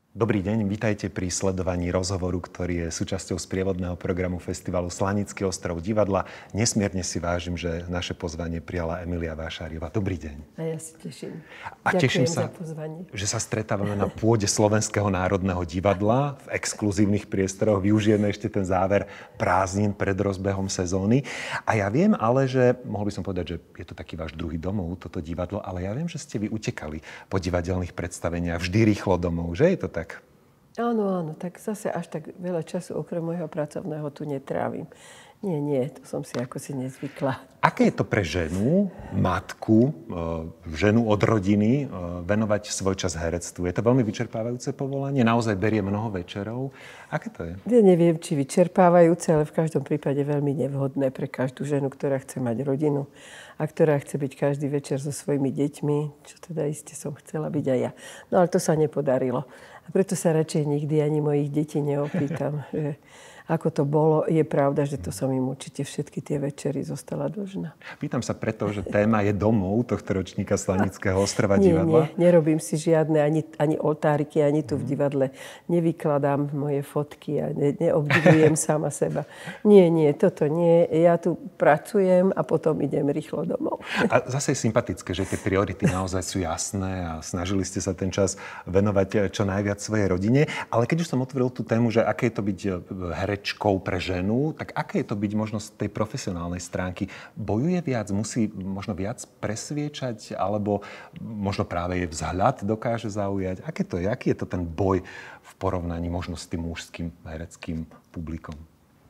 Dobrý deň, vítajte pri sledovaní rozhovoru, ktorý je súčasťou sprievodného programu festivalu Slanický ostrov divadla. Nesmierne si vážim, že naše pozvanie prijala Emilia Vášáriová. Dobrý deň. A ja si teším. A Ďakujem teším sa, za pozvanie. že sa stretávame na pôde Slovenského národného divadla v exkluzívnych priestoroch. Využijeme ešte ten záver prázdnin pred rozbehom sezóny. A ja viem ale, že, mohol by som povedať, že je to taký váš druhý domov, toto divadlo, ale ja viem, že ste vy utekali po divadelných predstaveniach vždy rýchlo domov, že je to tak? Áno, tak zase až tak veľa času okrem môjho pracovného tu netrávim. Nie, to som si ako si nezvykla. Aké je to pre ženu, matku, ženu od rodiny venovať svoj čas herectvu? Je to veľmi vyčerpávajúce povolanie? Naozaj berie mnoho večerov? Aké to je? Ja neviem, či vyčerpávajúce, ale v každom prípade veľmi nevhodné pre každú ženu, ktorá chce mať rodinu a ktorá chce byť každý večer so svojimi deťmi, čo teda iste som chcela byť aj ja. No ale to sa nepodarilo. A preto sa radšej nikdy ani mojich detí neopýtam, že ako to bolo. Je pravda, že to som im určite všetky tie večery zostala dlžná. Pýtam sa preto, že téma je domov tohto ročníka Slanického ostrova divadla. Nie, nerobím si žiadne ani oltáriky, ani tu v divadle. Nevykladám moje fotky a neobdivujem sama seba. Nie, toto nie. Ja tu pracujem a potom idem rýchlo domov. A zase je sympatické, že tie priority naozaj sú jasné a snažili ste sa ten čas venovať čo najviac svojej rodine. Ale keď už som otvoril tú tému, že aké je to byť herečkou pre ženu, tak aké je to byť možno z tej profesionálnej stránky? Bojuje viac, musí možno viac presviečať, alebo možno práve jej vzhľad dokáže zaujať? Aké to je? Aký je to ten boj v porovnaní možno s tým mužským hereckým publikom?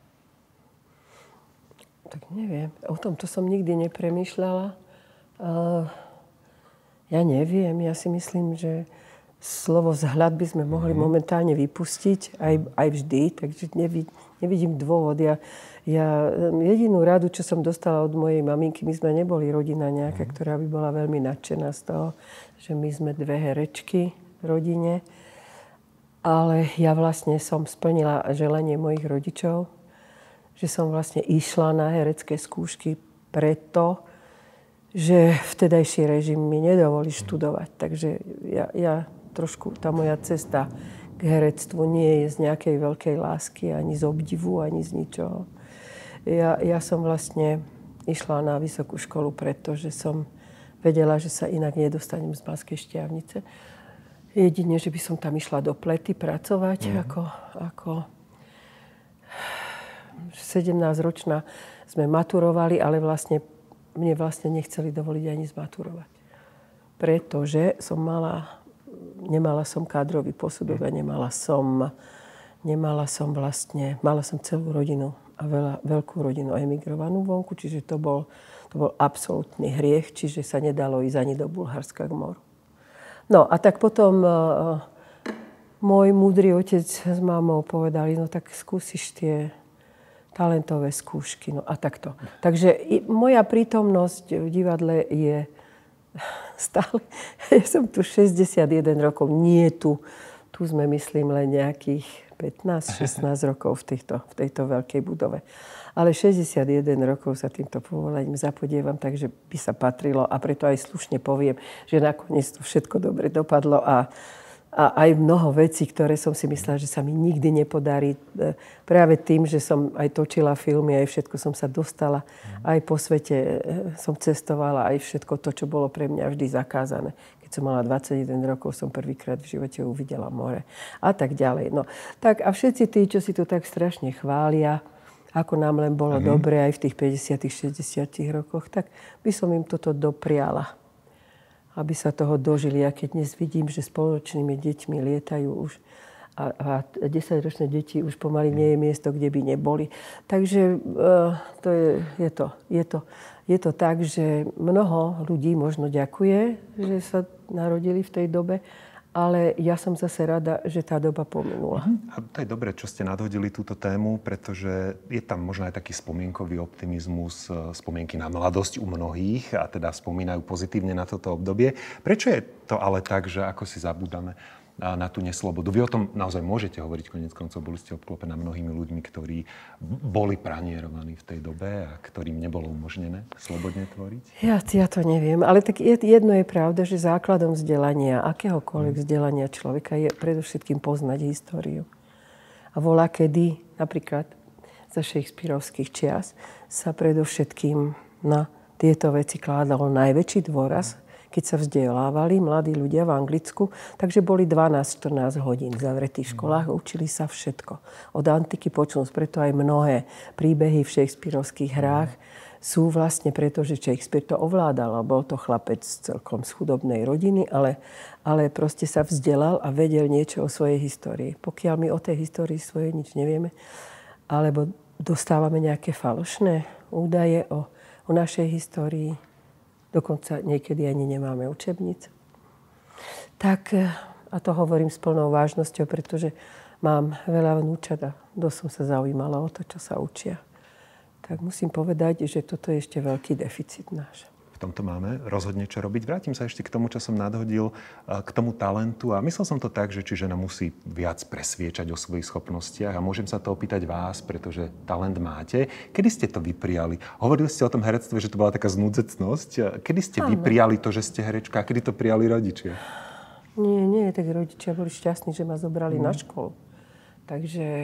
Tak neviem. O tomto som nikdy nepremýšľala. Ja neviem. Ja si myslím, že slovo vzhľad by sme mohli momentálne vypustiť aj vždy, takže nevidím dôvod. Ja jedinú radu, čo som dostala od mojej maminky, my sme neboli rodina nejaká, ktorá by bola veľmi nadšená z toho, že my sme dve herečky v rodine. Ale ja vlastne som splnila želanie mojich rodičov, že som vlastne išla na herecké skúšky preto, že vtedajší režim mi nedovolí študovať. Takže ja trošku, tá moja cesta k herectvu nie je z nejakej veľkej lásky, ani z obdivu, ani z ničoho. Ja som vlastne išla na vysokú školu, pretože som vedela, že sa inak nedostanem z Banskej Štiavnice. Jedine, že by som tam išla do Plety pracovať ako 17-ročná sme maturovali, ale mne nechceli dovoliť ani zmaturovať. Pretože nemala som kádrový posudok a mala som celú rodinu a veľkú rodinu emigrovanú vonku, čiže to bol absolútny hriech, čiže sa nedalo ísť ani do Bulharska k moru. No a tak potom môj múdry otec s mamou povedali, no tak skúsiš tie talentové skúšky, no a takto. Takže moja prítomnosť v divadle je stále. Ja som tu 61 rokov, nie tu. Tu sme, myslím, len nejakých 15-16 rokov v tejto veľkej budove. Ale 61 rokov sa týmto povolaním zapodievam, takže by sa patrilo a preto aj slušne poviem, že nakoniec to všetko dobre dopadlo a aj mnoho vecí, ktoré som si myslela, že sa mi nikdy nepodarí. Práve tým, že som aj točila filmy, aj všetko som sa dostala. Aj po svete som cestovala, aj všetko to, čo bolo pre mňa vždy zakázané. Keď som mala 21 rokov, som prvýkrát v živote uvidela more. A tak ďalej. No, tak a všetci tí, čo si tu tak strašne chvália, ako nám len bolo dobre aj v tých 50 60 rokoch, tak by som im toto dopriala, aby sa toho dožili. A keď dnes vidím, že spoločnými deťmi lietajú už a 10-ročné deti už pomaly nie je miesto, kde by neboli. Takže je to tak, že mnoho ľudí možno ďakuje, že sa narodili v tej dobe, ale ja som zase rada, že tá doba pominula. A to je dobre, čo ste nadhodili túto tému, pretože je tam možno aj taký spomienkový optimizmus, spomienky na mladosť u mnohých a teda spomínajú pozitívne na toto obdobie. Prečo je to ale tak, že ako si zabúdame na tú neslobodu. Vy o tom naozaj môžete hovoriť, konec koncov boli ste obklopená mnohými ľuďmi, ktorí boli pranierovaní v tej dobe a ktorým nebolo umožnené slobodne tvoriť. Ja to neviem, ale tak jedno je pravda, že základom vzdelania, akéhokoľvek vzdelania človeka je predovšetkým poznať históriu. A voľakedy, napríklad za Shakespearovských čias, sa predovšetkým na tieto veci kládal najväčší dôraz, keď sa vzdelávali mladí ľudia v Anglicku. Takže boli 12-14 hodín zavretí v školách a učili sa všetko. Od antiky počnúc, preto aj mnohé príbehy v Shakespearovských hrách sú vlastne preto, že Shakespeare to ovládal. Bol to chlapec celkom z chudobnej rodiny, ale proste sa vzdelal a vedel niečo o svojej histórii. Pokiaľ my o tej histórii svojej nič nevieme, alebo dostávame nejaké falošné údaje o našej histórii, dokonca niekedy ani nemáme učebnice. Tak, a to hovorím s plnou vážnosťou, pretože mám veľa vnúčat a dosť som sa zaujímala o to, čo sa učia. Tak musím povedať, že toto je ešte veľký deficit náš. V tomto máme rozhodne čo robiť. Vrátim sa ešte k tomu, čo som nadhodil, k tomu talentu. A myslel som to tak, že či žena musí viac presviečať o svojich schopnostiach. A môžem sa to opýtať vás, pretože talent máte. Kedy ste to vyprijali? Hovorili ste o tom herectve, že to bola taká znúdzecnosť. Kedy ste vyprijali to, že ste herečka? A kedy to prijali rodičia? Nie, tak rodičia boli šťastní, že ma zobrali na školu. Takže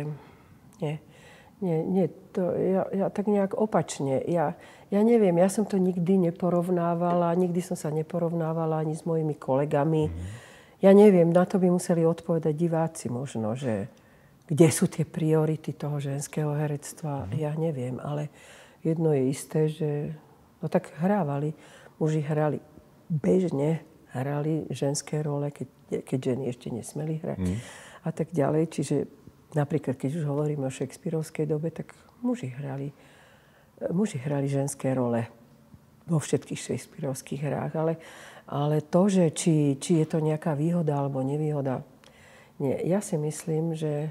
nie, to ja tak nejak opačne. Ja neviem, ja som to nikdy neporovnávala, nikdy som sa neporovnávala ani s mojimi kolegami. Ja neviem, na to by museli odpovedať diváci možno, že kde sú tie priority toho ženského herectva. Ja neviem, ale jedno je isté, že no tak muži hrali bežne, hrali ženské role, keď ženy ešte nesmeli hrať a tak ďalej. Čiže napríklad, keď už hovoríme o Shakespearovskej dobe, tak muži hrali ženské role vo všetkých Shakespearovských hrách. Ale to, že či je to nejaká výhoda alebo nevýhoda, nie. Ja si myslím, že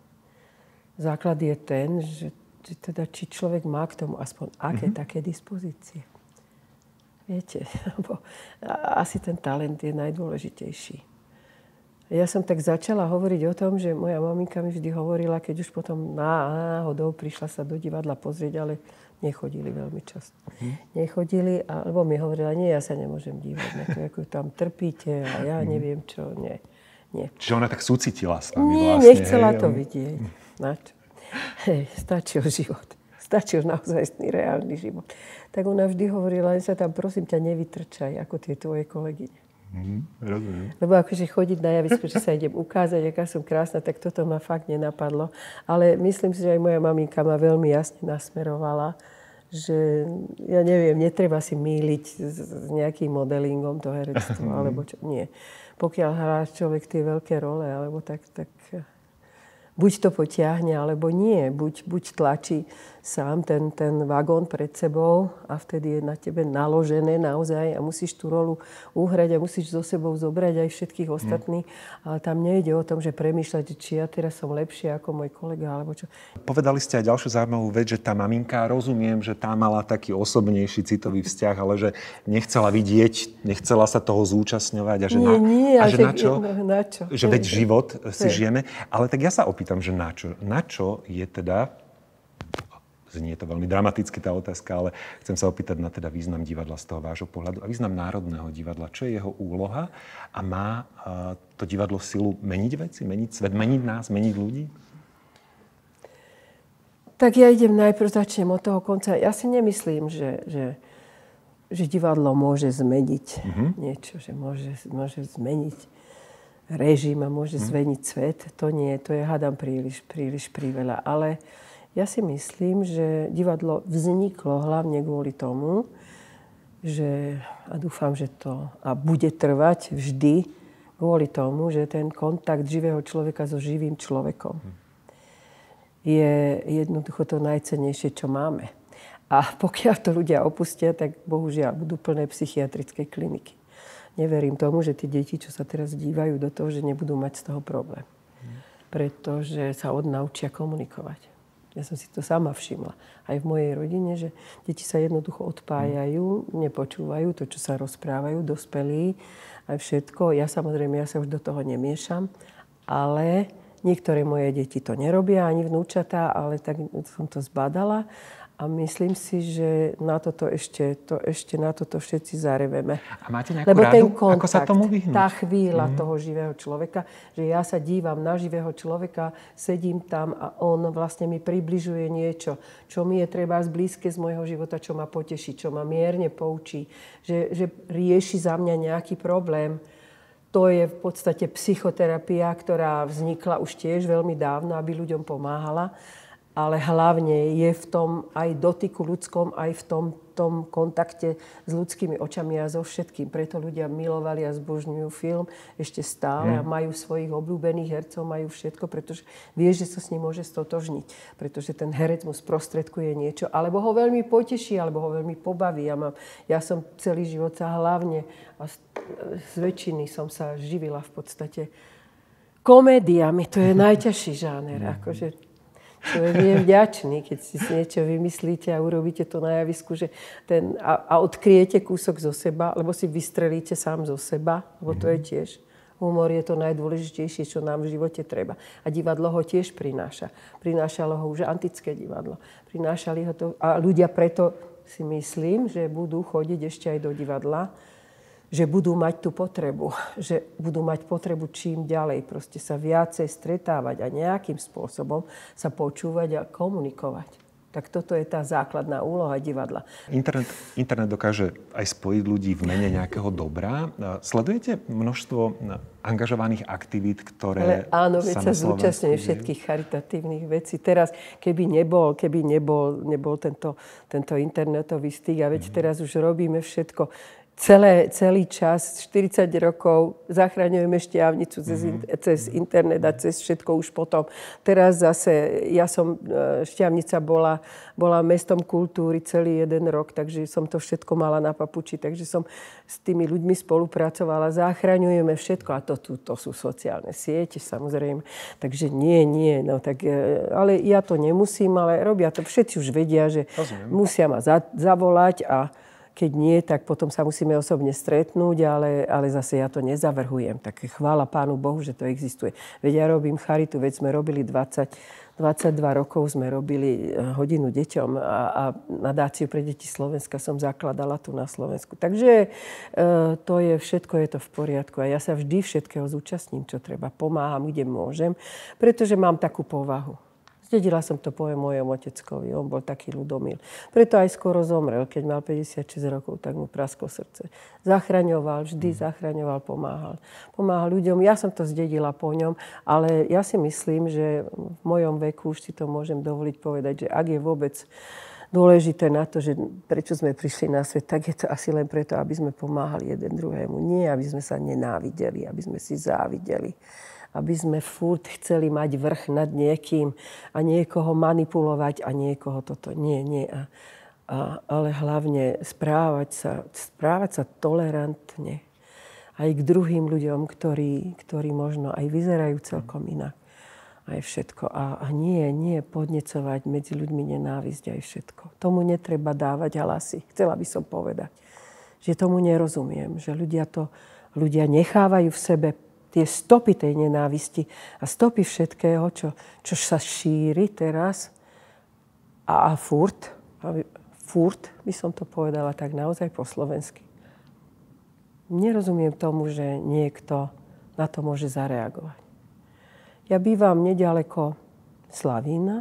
základ je ten, že teda, či človek má k tomu aspoň také dispozície. Viete, lebo asi ten talent je najdôležitejší. Ja som tak začala hovoriť o tom, že moja maminka mi vždy hovorila, keď už potom náhodou prišla sa do divadla pozrieť, ale nechodili veľmi často. Nechodili, alebo mi hovorila, nie, ja sa nemôžem dívať na to, ako tam trpíte a ja neviem čo, nie. Čiže ona tak súcitila s vami vlastne. Nie, nechcela to vidieť. Načo? Stačil život. Stačil naozajstný reálny život. Tak ona vždy hovorila, len sa tam prosím ťa nevytrčaj, ako tie tvoje kolegyne. Rozumiem. Lebo akože chodiť na javisko, že sa idem ukázať, aká som krásna, tak toto ma fakt nenapadlo. Ale myslím si, že aj moja maminka ma veľmi jasne nasmerovala, že ja neviem, netreba si mýliť s nejakým modelingom to herectvo, alebo čo. Nie. Pokiaľ hrá človek tie veľké role, alebo tak buď to potiahne, alebo nie. Buď tlačí sám ten vagón pred sebou a vtedy je na tebe naložené naozaj a musíš tú rolu uhrať a musíš so sebou zobrať aj všetkých ostatných. Ale tam nejde o tom, že premýšľať, či ja teraz som lepšia ako môj kolega, alebo čo. Povedali ste aj ďalšiu zaujímavú vec, že tá maminka, rozumiem, že tá mala taký osobnejší citový vzťah, ale že nechcela vidieť, nechcela sa toho zúčastňovať a že na čo? Že veď život si žijeme. Ale tak ja sa opýtam, že na čo? Na čo je teda, znie to veľmi dramaticky tá otázka, ale chcem sa opýtať na teda význam divadla z toho vášho pohľadu a význam Národného divadla. Čo je jeho úloha a má to divadlo silu meniť veci, meniť svet, meniť nás, meniť ľudí? Tak ja začnem od toho konca. Ja si nemyslím, že divadlo môže zmeniť niečo, že môže zmeniť režim a môže zmeniť svet. To nie, to je, hádam, príliš priveľa. Ale ja si myslím, že divadlo vzniklo hlavne kvôli tomu, že, a dúfam, že to a bude trvať vždy, kvôli tomu, že ten kontakt živého človeka so živým človekom je jednoducho to najcennejšie, čo máme. A pokiaľ to ľudia opustia, tak bohužiaľ budú plné psychiatrické kliniky. Neverím tomu, že tie deti, čo sa teraz dívajú do toho, že nebudú mať z toho problém. Pretože sa odnaučia komunikovať. Ja som si to sama všimla. Aj v mojej rodine, že deti sa jednoducho odpájajú, nepočúvajú to, čo sa rozprávajú, dospelí, aj všetko. Ja sa už do toho nemiešam, ale niektoré moje deti to nerobia, ani vnúčatá, ale tak som to zbadala. A myslím si, že na toto ešte na toto všetci zareveme. A máte nejakú Lebo radu, ten kontakt, ako sa tomu vyhnúť? tá chvíľa toho živého človeka, že ja sa dívam na živého človeka, sedím tam a on vlastne mi približuje niečo, čo mi je treba blízke z môjho života, čo ma poteší, čo ma mierne poučí, že rieši za mňa nejaký problém. To je v podstate psychoterapia, ktorá vznikla už tiež veľmi dávno, aby ľuďom pomáhala. Ale hlavne je v tom aj dotyku ľudskom, aj v tom kontakte s ľudskými očami a so všetkým. Preto ľudia milovali a zbožňujú film ešte stále a majú svojich obľúbených hercov, majú všetko, pretože vie, že sa s ním môže stotožniť. Pretože ten herec mu sprostredkuje niečo, alebo ho veľmi poteší, alebo ho veľmi pobaví. Ja som celý život sa hlavne a z väčšiny som sa živila v podstate komédiami. To je najťažší žáner. Akože človek je vďačný, keď si niečo vymyslíte a urobíte to na javisku, že a odkryjete kúsok zo seba, lebo si vystrelíte sám zo seba, lebo to je tiež. Humor je to najdôležitejšie, čo nám v živote treba. A divadlo ho tiež prináša. Prinášalo ho už antické divadlo. Prinášali ho to a ľudia preto si myslím, že budú chodiť ešte aj do divadla, že budú mať tú potrebu, že budú mať potrebu čím ďalej, proste sa viacej stretávať a nejakým spôsobom sa počúvať a komunikovať. Tak toto je tá základná úloha divadla. Internet dokáže aj spojiť ľudí v mene nejakého dobra. Sledujete množstvo angažovaných aktivít, ktoré áno, veď sa zúčastňuje všetkých charitatívnych vecí. Teraz, keby nebol tento internetový styk, a veď teraz už robíme všetko, celý čas, 40 rokov, zachraňujeme Štiavnicu cez internet a cez všetko už potom. Teraz zase, Štiavnica bola mestom kultúry celý jeden rok, takže som to všetko mala na papuči, takže som s tými ľuďmi spolupracovala, zachraňujeme všetko a to sú sociálne siete, samozrejme. Takže nie, no tak, ale ja to nemusím, ale robia to, všetci už vedia, že musia ma zavolať a keď nie, tak potom sa musíme osobne stretnúť, ale zase ja to nezavrhujem. Tak chvála Pánu Bohu, že to existuje. Veď ja robím charitu, veď sme robili 22 rokov, sme robili hodinu deťom a nadáciu pre deti Slovenska som zakladala tu na Slovensku. Takže všetko je to v poriadku. A ja sa vždy všetkého zúčastním, čo treba. Pomáham, kde môžem, pretože mám takú povahu. Zdedila som to po mojom oteckovi, on bol taký ľudomil. Preto aj skoro zomrel, keď mal 56 rokov, tak mu prasklo srdce. Vždy zachraňoval, pomáhal. Pomáhal ľuďom, ja som to zdedila po ňom, ale ja si myslím, že v mojom veku už si to môžem dovoliť povedať, že ak je vôbec dôležité na to, že prečo sme prišli na svet, tak je to asi len preto, aby sme pomáhali jeden druhému. Nie, aby sme sa nenávideli, aby sme si závideli. Aby sme furt chceli mať vrch nad niekým a niekoho manipulovať a niekoho toto. Nie. Ale hlavne správať sa tolerantne aj k druhým ľuďom, ktorí možno aj vyzerajú celkom inak. Aj všetko. A nie podnecovať medzi ľuďmi nenávisť aj všetko. Tomu netreba dávať hlasy. Chcela by som povedať, že tomu nerozumiem. Že ľudia nechávajú v sebe tie stopy tej nenávisti a stopy všetkého, čo sa šíri teraz a furt by som to povedala tak naozaj po slovensky. Nerozumiem tomu, že niekto na to môže zareagovať. Ja bývam nedaleko Slavína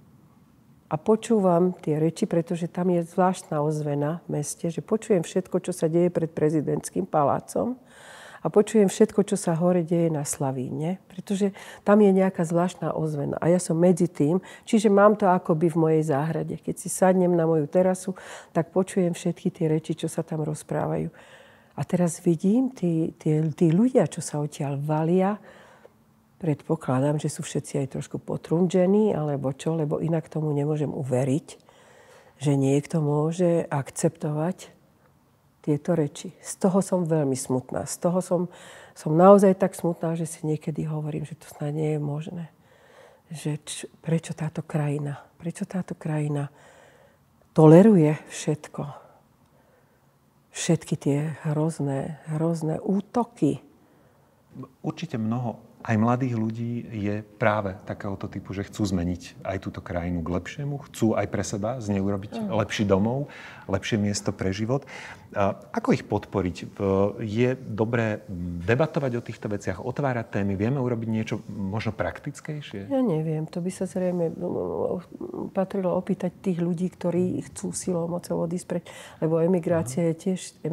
a počúvam tie reči, pretože tam je zvláštna ozvena v meste, že počujem všetko, čo sa deje pred prezidentským palácom a počujem všetko, čo sa hore deje na Slavíne, pretože tam je nejaká zvláštna ozvena. A ja som medzi tým, čiže mám to akoby v mojej záhrade. Keď si sadnem na moju terasu, tak počujem všetky tie reči, čo sa tam rozprávajú. A teraz vidím tí ľudia, čo sa odtiaľ valia, predpokladám, že sú všetci aj trošku potrúndžení, alebo čo, lebo inak tomu nemôžem uveriť, že niekto môže akceptovať tieto reči. Z toho som veľmi smutná. Z toho som naozaj tak smutná, že si niekedy hovorím, že to snad nie je možné. že prečo táto krajina toleruje všetko. Všetky tie hrozné útoky. Určite mnoho aj mladých ľudí je práve takéhoto typu, že chcú zmeniť aj túto krajinu k lepšiemu, chcú aj pre seba z nej urobiť lepší domov, lepšie miesto pre život. Ako ich podporiť? Je dobré debatovať o týchto veciach, otvárať témy? Vieme urobiť niečo možno praktickejšie? Ja neviem, to by sa zrejme patrilo opýtať tých ľudí, ktorí chcú silou mocou odísť preč, lebo emigrácia je tiež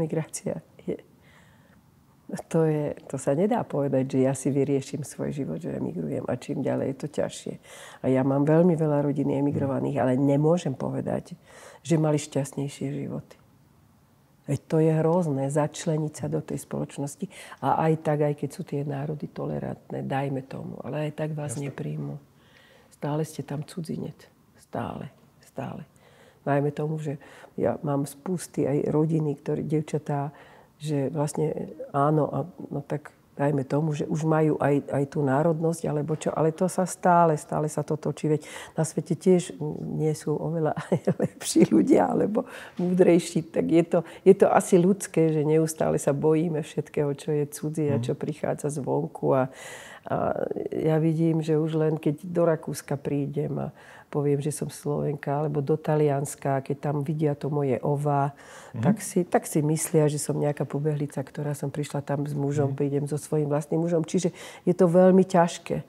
To sa nedá povedať, že ja si vyrieším svoj život, že emigrujem a čím ďalej je to ťažšie. A ja mám veľmi veľa rodín emigrovaných, ale nemôžem povedať, že mali šťastnejšie životy. Veď to je hrozné, začleniť sa do tej spoločnosti. A aj tak, aj keď sú tie národy tolerantné, dajme tomu, ale aj tak vás nepríjmu. Stále ste tam cudzinec. Stále. Dajme tomu, že ja mám spusty aj rodiny, dievčatá, že vlastne áno, no tak dajme tomu, že už majú aj tú národnosť, alebo čo, ale to sa stále sa to točí. Veď na svete tiež nie sú oveľa lepší ľudia, alebo múdrejší. Tak je to asi ľudské, že neustále sa bojíme všetkého, čo je cudzie a čo prichádza zvonku. A ja vidím, že už len keď do Rakúska prídem a poviem, že som Slovenka, alebo do Talianska, keď tam vidia to moje ová, tak si myslia, že som nejaká pobehlica, ktorá som prišla tam s mužom, prídem so svojím vlastným mužom. Čiže je to veľmi ťažké.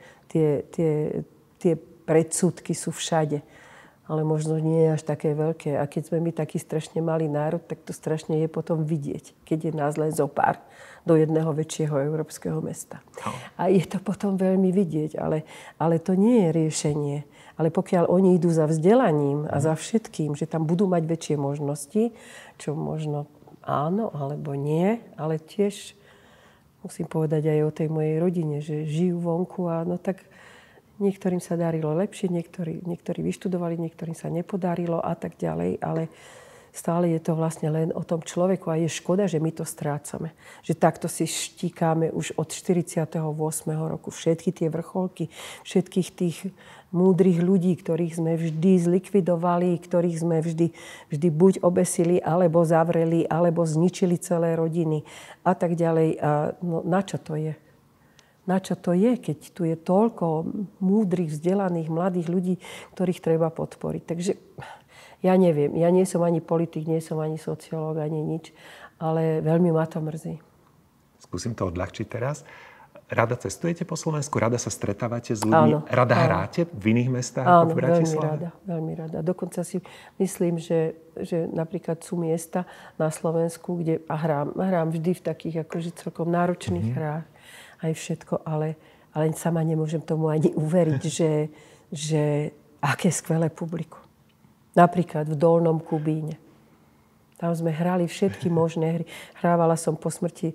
Tie predsudky sú všade. Ale možno nie je až také veľké. A keď sme my taký strašne malý národ, tak to strašne je potom vidieť, keď je nás len zopár do jedného väčšieho európskeho mesta. A je to potom veľmi vidieť, ale to nie je riešenie. Ale pokiaľ oni idú za vzdelaním a za všetkým, že tam budú mať väčšie možnosti, čo možno áno alebo nie, ale tiež musím povedať aj o tej mojej rodine, že žijú vonku a no tak niektorým sa darilo lepšie, niektorí vyštudovali, niektorým sa nepodarilo a tak ďalej, ale stále je to vlastne len o tom človeku a je škoda, že my to strácame. Že takto si štíkáme už od 48. roku všetky tie vrcholky, všetkých tých múdrych ľudí, ktorých sme vždy zlikvidovali, ktorých sme vždy buď obesili, alebo zavreli, alebo zničili celé rodiny a tak ďalej. A no, na čo to je? Na čo to je, keď tu je toľko múdrych, vzdelaných, mladých ľudí, ktorých treba podporiť? Takže ja neviem, ja nie som ani politik, nie som ani sociológ, ani nič, ale veľmi ma to mrzí. Skúsim to odľahčiť teraz. Rada cestujete po Slovensku? Rada sa stretávate s ľuďmi? Áno, rada hráte v iných mestách ako v Bratislave? Veľmi rada. Dokonca si myslím, že napríklad sú miesta na Slovensku, kde hrám vždy v takých akože celkom náročných hrách. Aj všetko, ale sama nemôžem tomu ani uveriť, že aké skvelé publikum. Napríklad v Dolnom Kubíne. Tam sme hrali všetky možné hry. Hrávala som po smrti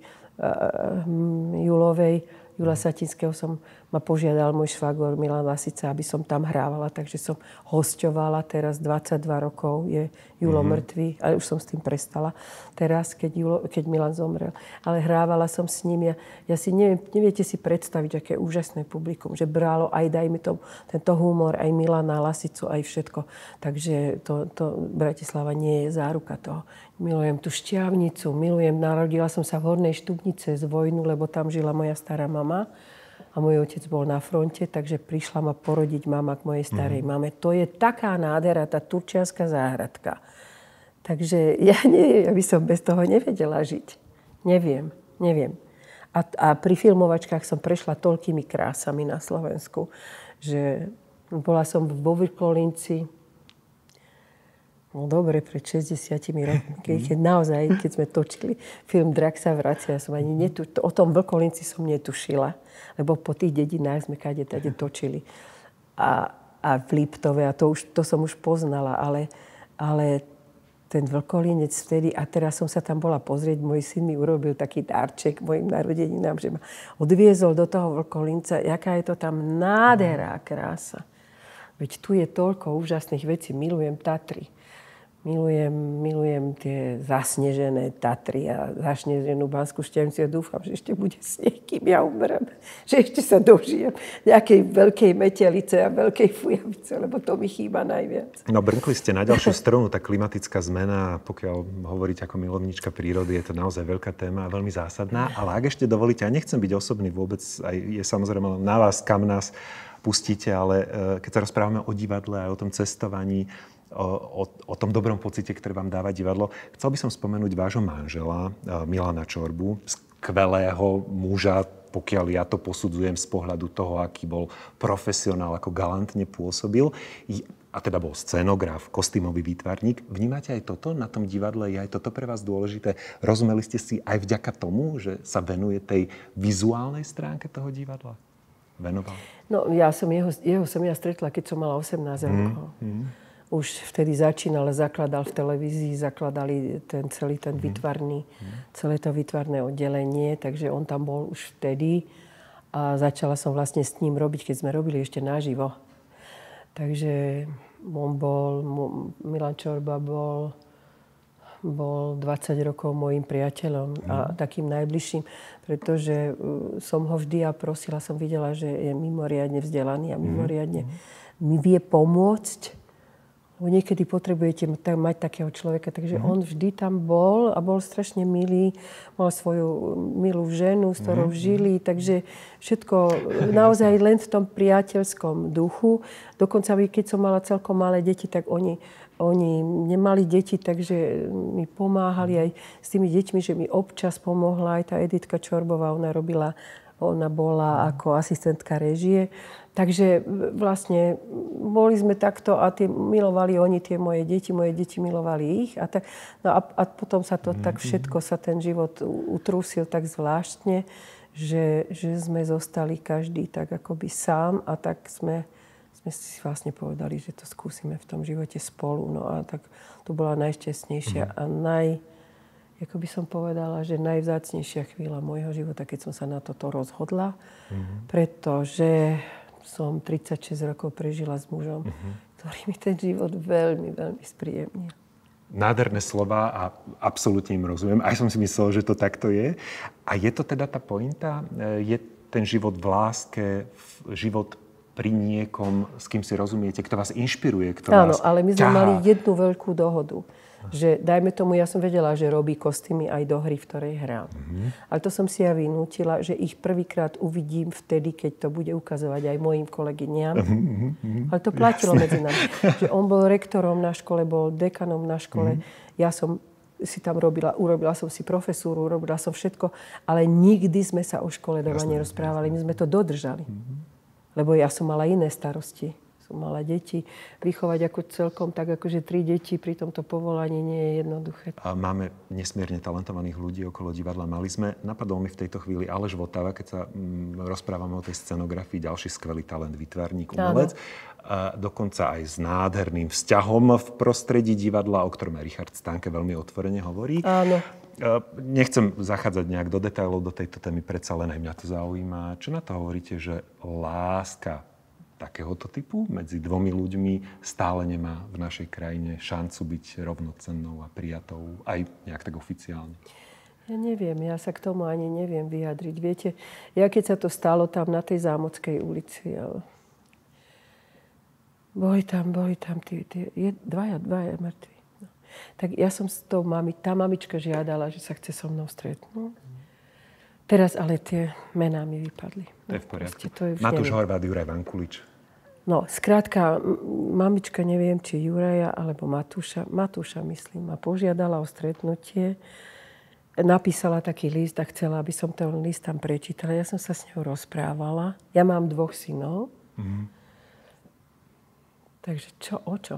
Jula Satinského ma požiadal môj švagor Milan Lasica, aby som tam hrávala, takže som hosťovala teraz 22 rokov, je Julo mŕtvý, ale už som s tým prestala teraz, keď Milan zomrel. Ale hrávala som s ním, ja si neviete si predstaviť, aké úžasné publikum, že bralo aj, dajme tomu, tento humor, aj Milana Lasicu, aj všetko. Takže to Bratislava nie je záruka toho. Milujem tú Šťavnicu, narodila som sa v Hornej Štubnice z vojnu, lebo tam žila moja stará mama a môj otec bol na fronte, takže prišla ma porodiť mama k mojej starej mame. To je taká nádhera, tá turčianska záhradka. Takže ja by som bez toho nevedela žiť. Neviem. A pri filmovačkách som prešla toľkými krásami na Slovensku, že bola som vo Vrkolinci, no dobre, pred 60 rokmi, keď sme točili film Drak sa vracia, som ani o tom Vlkolinci som netušila, lebo po tých dedinách sme kade točili. A v Liptove, a to som už poznala, ale ten Vlkolinec vtedy, a teraz som sa tam bola pozrieť, môj syn mi urobil taký dárček mojim narodeninám, že ma odviezol do toho Vlkolinca, jaká je to tam nádhera, krása. Veď tu je toľko úžasných vecí, milujem Tatry. Milujem tie zasnežené Tatry a zasneženú Banskú Štiavnicu. Ja dúfam, že ešte bude sneh, kým ja umrem. Že ešte sa dožijem nejakej veľkej metelice a veľkej fujavice, lebo to mi chýba najviac. No, brnkli ste na ďalšiu stranu, tá klimatická zmena, pokiaľ hovoríte ako milovníčka prírody, je to naozaj veľká téma a veľmi zásadná. Ale ak ešte dovolíte, ja nechcem byť osobný vôbec, aj je samozrejme na vás, kam nás pustíte, ale keď sa rozprávame o divadle a o tom cestovaní, o tom dobrom pocite, ktorý vám dáva divadlo. Chcel by som spomenúť vášho manžela, Milana Čorbu, skvelého muža, pokiaľ ja to posudzujem z pohľadu toho, aký bol profesionál, ako galantne pôsobil. A teda bol scenograf, kostýmový výtvarník. Vnímate aj toto na tom divadle? Je aj toto pre vás dôležité? Rozumeli ste si aj vďaka tomu, že sa venuje tej vizuálnej stránke toho divadla? Venoval? No, jeho som ja stretla, keď som mala 18 rokov. Už vtedy začínal, zakladal v televízii, zakladali celé to výtvarné oddelenie, takže on tam bol už vtedy a začala som vlastne s ním robiť, keď sme robili ešte naživo. Takže Milan Čorba bol 20 rokov môjim priateľom a takým najbližším, pretože som ho vždy prosila, som videla, že je mimoriadne vzdelaný a mimoriadne mi vie pomôcť. Niekedy potrebujete mať takého človeka. Takže on vždy tam bol a bol strašne milý. Mal svoju milú ženu, s ktorou žili. Takže všetko naozaj len v tom priateľskom duchu. Dokonca keď som mala celkom malé deti, tak oni nemali deti, takže mi pomáhali aj s tými deťmi, že mi občas pomohla aj tá Editka Čorbová. Ona bola ako asistentka réžie. Takže vlastne boli sme takto a milovali oni tie moje deti milovali ich. A potom sa to tak všetko, sa ten život utrúsil tak zvláštne, že sme zostali každý tak akoby sám a tak sme si vlastne povedali, že to skúsime v tom živote spolu. No a tak to bola najšťastnejšia a ako by som povedala, že najvzácnejšia chvíľa môjho života, keď som sa na toto rozhodla, pretože som 36 rokov prežila s mužom, ktorý mi ten život veľmi, veľmi spríjemnil. Nádherné slova a absolútne im rozumiem. Aj som si myslel, že to takto je. A je to teda tá pointa? Je ten život v láske, život pri niekom, s kým si rozumiete, kto vás inšpiruje, kto vás ťahá? Áno, ale my sme mali jednu veľkú dohodu. Že dajme tomu, ja som vedela, že robí kostýmy aj do hry, v ktorej hrám. Ale to som si ja vynútila, že ich prvýkrát uvidím vtedy, keď to bude ukazovať aj mojim kolegyniam. Ale to platilo medzi nami. Že on bol rektorom na škole, bol dekanom na škole. Ja som si tam urobila som si profesúru, urobila som všetko, ale nikdy sme sa o škole doma nerozprávali. My sme to dodržali. Lebo ja som mala iné starosti. Som mala deti. Vychovať ako celkom tak, akože 3 deti pri tomto povolaní nie je jednoduché. A máme nesmierne talentovaných ľudí okolo divadla. Napadol mi v tejto chvíli Aleš Votava, keď sa rozprávame o tej scenografii, ďalší skvelý talent, výtvarník, umelec. Dokonca aj s nádherným vzťahom v prostredí divadla, o ktorom aj Richard Stanke veľmi otvorene hovorí. Áno. Nechcem zachádzať nejak do detailov do tejto témy, predsa len aj mňa to zaujíma. Čo na to hovoríte, že láska takéhoto typu medzi dvomi ľuďmi stále nemá v našej krajine šancu byť rovnocennou a prijatou aj nejak tak oficiálne? Ja neviem, ja sa k tomu ani neviem vyjadriť. Viete, ja keď sa to stalo tam na tej Zámockej ulici, boli tam dvaja mŕtvi. No. Tak ja som s tou tá mamička žiadala, že sa chce so mnou stretnúť. Teraz ale tie mená mi vypadli. To je v poriadku. Matúš Horváth, Juraj Vankulič. No, skrátka, mamička, neviem, či Juraja alebo Matúša, myslím, ma požiadala o stretnutie. Napísala taký list a chcela, aby som ten list tam prečítala. Ja som sa s ňou rozprávala. Ja mám 2 synov. Takže o čom?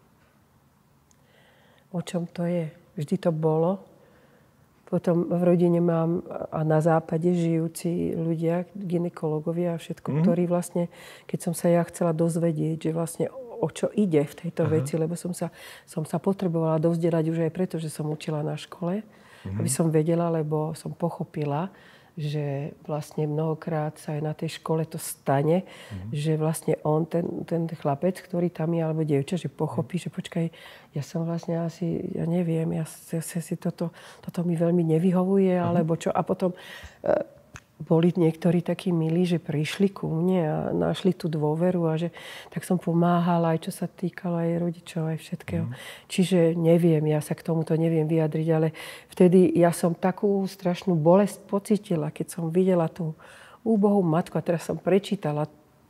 O čom to je? Vždy to bolo. Potom v rodine mám a na západe žijúci ľudia, gynekológovia a všetko, ktorí vlastne, keď som sa ja chcela dozvedieť, že vlastne o čo ide v tejto veci, lebo som sa potrebovala dovzdelať už aj preto, že som učila na škole, aby som vedela, lebo som pochopila, že vlastne mnohokrát sa aj na tej škole to stane, že vlastne on, ten chlapec, ktorý tam je, alebo dievča, že pochopí, že počkaj, ja som vlastne asi, ja neviem, ja si toto mi veľmi nevyhovuje, alebo čo. A potom boli niektorí takí milí, že prišli ku mne a našli tú dôveru a že tak som pomáhala, aj čo sa týkalo aj rodičov, aj všetkého. Čiže neviem, ja sa k tomuto neviem vyjadriť, ale vtedy ja som takú strašnú bolesť pocítila, keď som videla tú úbohú matku a teraz som prečítala.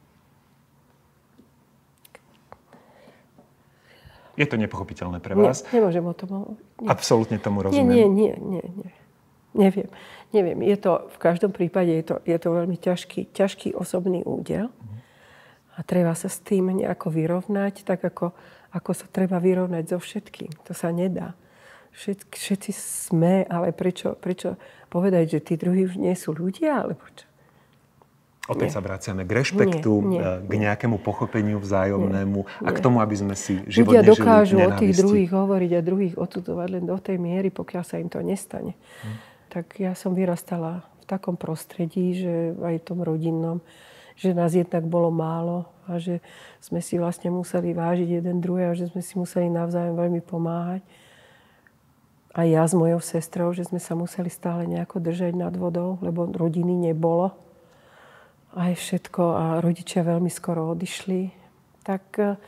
Je to nepochopiteľné pre vás? Nemôžem o tom hovoriť. Absolútne tomu rozumiem. Nie. Neviem. Je to, v každom prípade je to veľmi ťažký osobný údel. A treba sa s tým nejako vyrovnať, tak ako sa treba vyrovnať so všetkým. To sa nedá. Všetci sme, ale prečo povedať, že tí druhí už nie sú ľudia, alebo čo? Opäť sa vraciame k rešpektu, k nejakému pochopeniu vzájomnému a k tomu, aby sme si život nežili ľudia dokážu nenávisti. o tých druhých hovoriť a druhých odsudzovať len do tej miery, pokiaľ sa im to nestane. Tak ja som vyrastala v takom prostredí, že aj v tom rodinnom, že nás jednak bolo málo a že sme si vlastne museli vážiť jeden druhého, že sme si museli navzájom veľmi pomáhať. A ja s mojou sestrou, že sme sa museli stále nejako držať nad vodou, lebo rodiny nebolo. Aj všetko a rodičia veľmi skoro odišli. Tak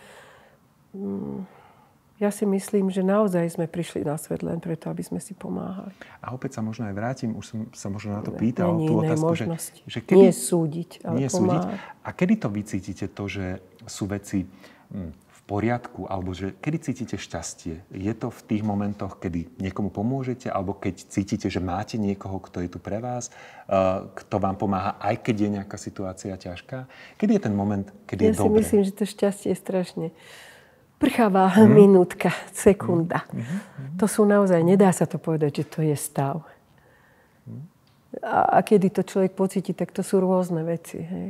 ja si myslím, že naozaj sme prišli na svet len preto, aby sme si pomáhali. A opäť sa možno aj vrátim, už som sa možno na to pýtal, tú otázku, že kedy... Nie súdiť, ale pomáhať. A kedy to vycítite to, že sú veci v poriadku, alebo že kedy cítite šťastie? Je to v tých momentoch, kedy niekomu pomôžete, alebo keď cítite, že máte niekoho, kto je tu pre vás, kto vám pomáha, aj keď je nejaká situácia ťažká? Kedy je ten moment, kedy je dobre? Ja si myslím, že to šťastie je strašne prchavá minútka, sekunda. To sú naozaj, nedá sa to povedať, že to je stav. A kedy to človek pocíti, tak to sú rôzne veci. Hej?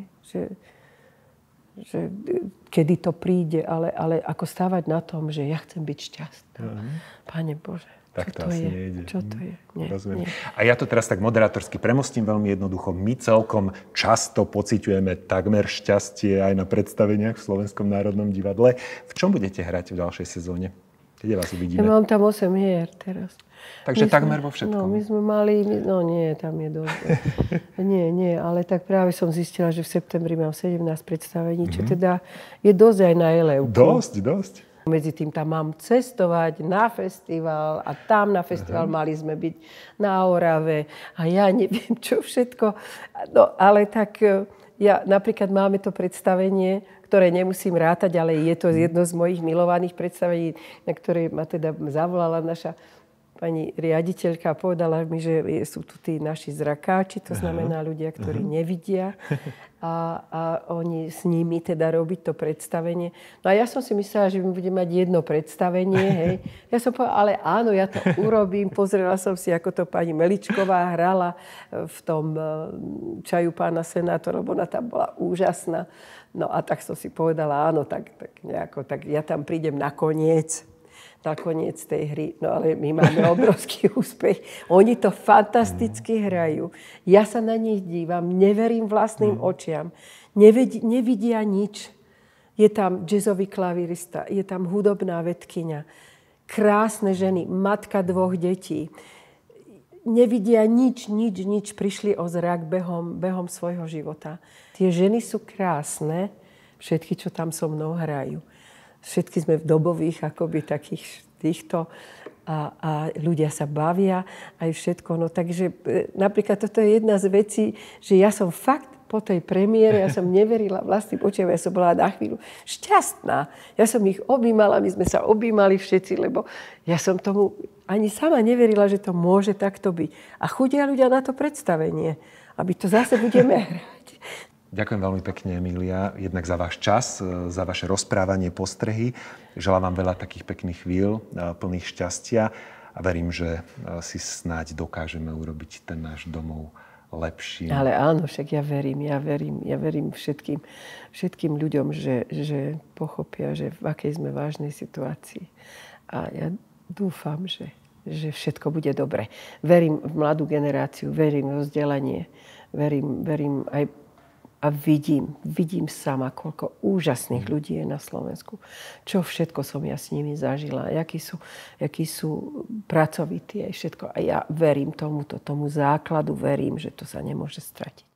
Že kedy to príde, ale ako stávať na tom, že ja chcem byť šťastná. Pane Bože, tak čo to je? nejde. Čo to je? Nie. A ja to teraz tak moderátorsky premostím veľmi jednoducho. My celkom často pociťujeme takmer šťastie aj na predstaveniach v Slovenskom národnom divadle. V čom budete hrať v ďalšej sezóne? Kde vás uvidíme? Ja mám tam 8 hier teraz. Takže takmer vo všetkom. No, my sme mali... No nie, tam je dosť. Nie, ale tak práve som zistila, že v septembri mám 17 predstavení, čo teda je dosť aj na Elevku. Dosť. Medzi tým tam mám cestovať na festival a tam na festival mali sme byť na Orave a ja neviem čo všetko. No ale tak ja napríklad máme to predstavenie, ktoré nemusím rátať, ale je to jedno z mojich milovaných predstavení, na ktoré ma teda zavolala naša pani riaditeľka a povedala mi, že sú tu tí naši zrakáči, to znamená ľudia, ktorí nevidia a oni s nimi teda robiť to predstavenie. No a ja som si myslela, že my budeme mať jedno predstavenie, hej. Ja som povedala, ale áno, ja to urobím. Pozrela som si, ako to pani Meličková hrala v tom Čaju pána senátora, lebo ona tam bola úžasná. No a tak som si povedala, áno, tak ja tam prídem nakoniec tej hry. No ale my máme obrovský úspech. Oni to fantasticky hrajú. Ja sa na nich dívam, neverím vlastným očiam. Nevidia nič. Je tam jazzový klavírista, je tam hudobná vedkyňa, krásne ženy, matka 2 detí. Nevidia nič, prišli o zrak behom svojho života. Tie ženy sú krásne, všetky, čo tam so mnou hrajú. Všetky sme v dobových, akoby takých týchto a ľudia sa bavia aj všetko. No takže napríklad toto je jedna z vecí, že ja som fakt po tej premiére, ja som neverila vlastným očiam, ja som bola na chvíľu šťastná. Ja som ich objímala, my sme sa objímali všetci, lebo ja som tomu ani sama neverila, že to môže takto byť. A chudia ľudia na to predstavenie, aby to zase budeme hrať. Ďakujem veľmi pekne, Emília, jednak za váš čas, za vaše rozprávanie, postrehy. Želám vám veľa takých pekných chvíľ, plných šťastia a verím, že si snáď dokážeme urobiť ten náš domov lepší. Ale áno, však ja verím všetkým ľuďom, že pochopia, že v akej sme vážnej situácii. A ja dúfam, že že všetko bude dobre. Verím v mladú generáciu, verím v vzdelanie, verím aj a vidím sama, koľko úžasných ľudí je na Slovensku. Čo všetko som ja s nimi zažila, akí sú pracovití aj všetko. A ja verím tomu základu, verím, že to sa nemôže stratiť.